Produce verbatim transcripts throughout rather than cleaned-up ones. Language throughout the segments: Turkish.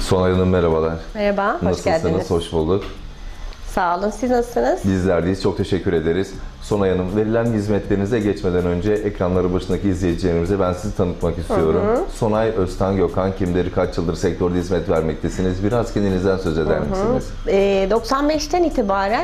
Sonay Hanım merhabalar. Merhaba, hoş Nasılsınız? geldiniz. Hoş bulduk. Sağ olun, siz nasılsınız? Bizler deyiz. Çok teşekkür ederiz. Sonay Hanım, verilen hizmetlerinize geçmeden önce ekranları başındaki izleyicilerimize ben sizi tanıtmak istiyorum. Hı hı. Sonay Öztan Gökhan kimdir? Kaç yıldır sektörde hizmet vermektesiniz? Biraz kendinizden söz eder hı hı. misiniz? E, doksan beşten itibaren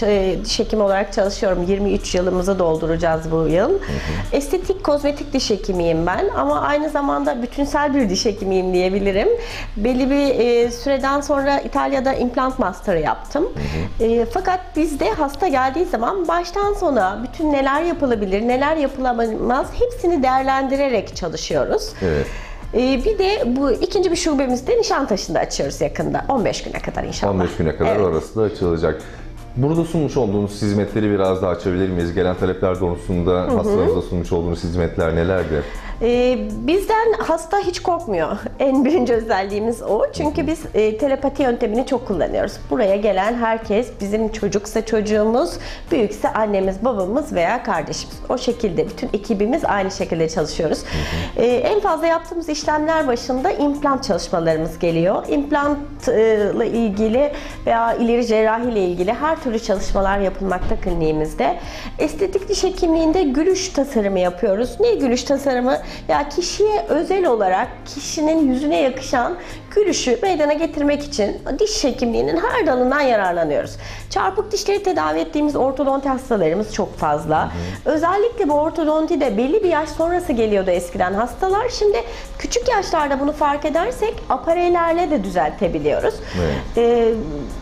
diş hekimi olarak çalışıyorum. yirmi üç yılımızı dolduracağız bu yıl. Hı hı. Estetik, kozmetik diş hekimiyim ben ama aynı zamanda bütünsel bir diş hekimiyim diyebilirim. Belli bir e, süreden sonra İtalya'da implant master'ı yaptım. Hı hı. E, fakat bizde hasta geldiği zaman baştan sona bütün neler yapılabilir, neler yapılamaz hepsini değerlendirerek çalışıyoruz. Evet. Ee, bir de bu ikinci bir şubemizde Nişantaşı'nda açıyoruz yakında. on beş güne kadar inşallah. on beş güne kadar evet. Orası da açılacak. Burada sunmuş olduğunuz hizmetleri biraz daha açabilir miyiz? Gelen talepler doğrultusunda hı hı. hastalarınıza sunmuş olduğunuz hizmetler nelerdir? Ee, bizden hasta hiç korkmuyor. En birinci özelliğimiz o. Çünkü biz e, telepati yöntemini çok kullanıyoruz. Buraya gelen herkes bizim çocuksa çocuğumuz, büyükse annemiz, babamız veya kardeşimiz. O şekilde bütün ekibimiz aynı şekilde çalışıyoruz. Hı hı. Ee, en fazla yaptığımız işlemler başında implant çalışmalarımız geliyor. İmplantla ilgili veya ileri cerrahi ile ilgili her türlü çalışmalar yapılmakta kliniğimizde. Estetik diş hekimliğinde gülüş tasarımı yapıyoruz. Ne gülüş tasarımı? Ya kişiye özel olarak kişinin yüzüne yakışan gülüşü meydana getirmek için diş hekimliğinin her dalından yararlanıyoruz. Çarpık dişleri tedavi ettiğimiz ortodonti hastalarımız çok fazla. Hı hı. Özellikle bu ortodontide belli bir yaş sonrası geliyordu eskiden hastalar. Şimdi küçük yaşlarda bunu fark edersek apareylerle de düzeltebiliyoruz. Evet. Ee,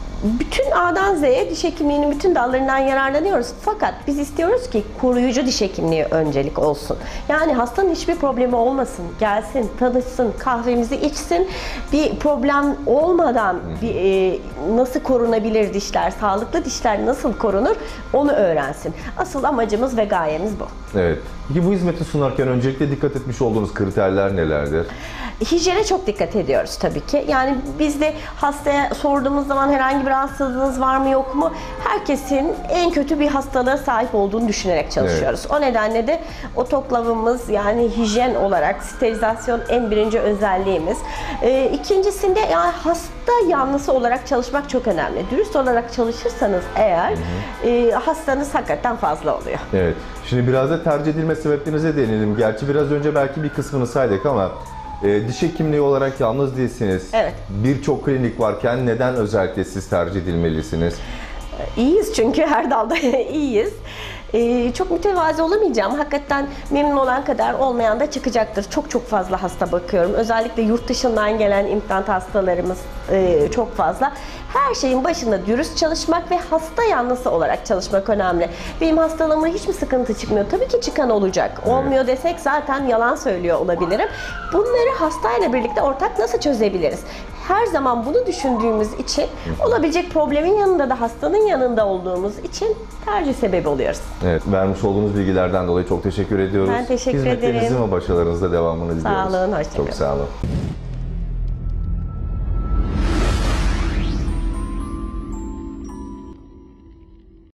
Bütün A'dan Z'ye diş hekimliğinin bütün dallarından yararlanıyoruz. Fakat biz istiyoruz ki koruyucu diş hekimliği öncelik olsun. Yani hastanın hiçbir problemi olmasın. Gelsin, tanışsın, kahvemizi içsin. Bir problem olmadan bir, e, nasıl korunabilir dişler, sağlıklı dişler nasıl korunur onu öğrensin. Asıl amacımız ve gayemiz bu. Evet. Peki bu hizmeti sunarken öncelikle dikkat etmiş olduğunuz kriterler nelerdir? Hijyene çok dikkat ediyoruz tabii ki. Yani biz de hastaya sorduğumuz zaman herhangi bir rahatsızlığınız var mı yok mu? Herkesin en kötü bir hastalığa sahip olduğunu düşünerek çalışıyoruz. Evet. O nedenle de otoklavımız yani hijyen olarak sterilizasyon en birinci özelliğimiz. Ee, ikincisinde yani hasta yanlısı olarak çalışmak çok önemli. Dürüst olarak çalışırsanız eğer hı hı. E, hastanız hakikaten fazla oluyor. Evet. Şimdi biraz da tercih edilme sebeplerinize değinelim. Gerçi biraz önce belki bir kısmını saydık ama E, diş hekimliği olarak yalnız değilsiniz. Evet. Birçok klinik varken neden özellikle siz tercih edilmelisiniz? İyiyiz çünkü her dalda iyiyiz. Ee, çok mütevazi olamayacağım. Hakikaten memnun olan kadar olmayan da çıkacaktır. Çok çok fazla hasta bakıyorum. Özellikle yurt dışından gelen implant hastalarımız e, çok fazla. Her şeyin başında dürüst çalışmak ve hasta yanlısı olarak çalışmak önemli. Benim hastalığıma hiç mi sıkıntı çıkmıyor? Tabii ki çıkan olacak. Evet. Olmuyor desek zaten yalan söylüyor olabilirim. Bunları hastayla birlikte ortak nasıl çözebiliriz? Her zaman bunu düşündüğümüz için olabilecek problemin yanında da hastanın yanında olduğumuz için tercih sebebi oluyoruz. Evet, vermiş olduğunuz bilgilerden dolayı çok teşekkür ediyoruz. Ben teşekkür ederim. Hizmetlerinizin ve başarılarınızda devamını diliyoruz. Sağ olun, hoşça kalın. Çok sağ olun.